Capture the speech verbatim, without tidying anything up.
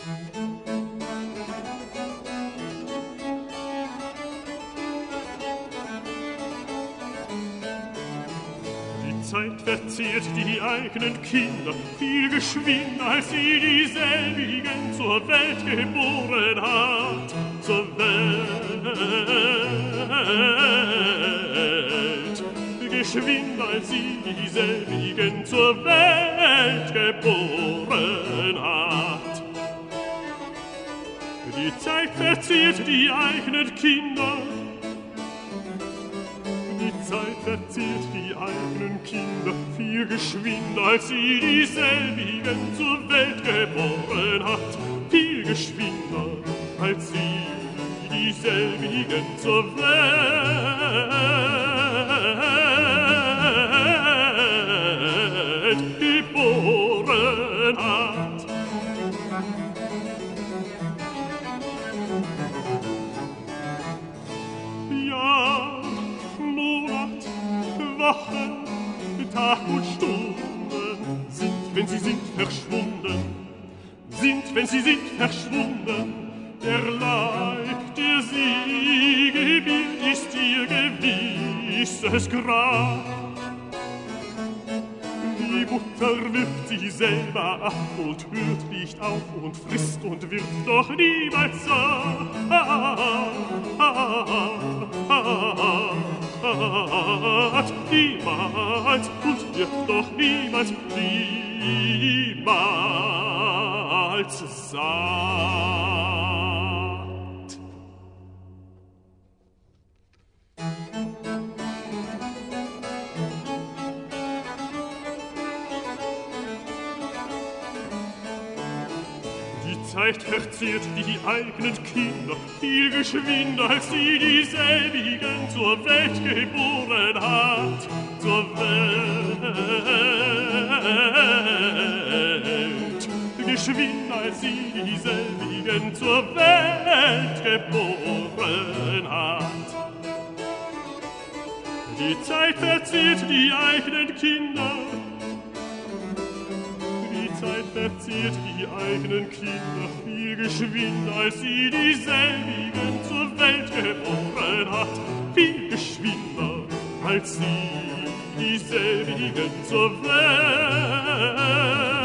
Die Zeit verzehrt die eigenen Kinder viel geschwinder, als sie dieselbigen zur Welt geboren hat. Zur Welt, geschwinder, als sie dieselbigen zur Welt geboren hat. Die Zeit verzehrt die eigenen Kinder, die Zeit verzehrt die eigenen Kinder viel geschwinder, als sie dieselbigen zur Welt geboren hat. Viel geschwinder, als sie dieselbigen zur Welt geboren hat. Ja, Monat, Wochen, Tag und Stunden sind, wenn sie sind, verschwunden, sind, wenn sie sind, verschwunden. Der Leib, der sie gebiert, ist ihr gewisses Grab. Die Mutter wirft sie selber ab und hört nicht auf und frisst und wird doch niemals satt. Niemals und wird doch niemals, niemals satt. Die Zeit verzehrt die eigenen Kinder viel geschwinder, als sie dieselbigen zur Welt geboren hat. Zur Welt, geschwinder, als sie dieselbigen zur Welt geboren hat. Die Zeit verzehrt die eigenen Kinder, die Zeit verzehrt die eigenen Kinder viel geschwinder, als sie dieselbigen zur Welt geboren hat. Viel geschwinder, als sie dieselbigen zur Welt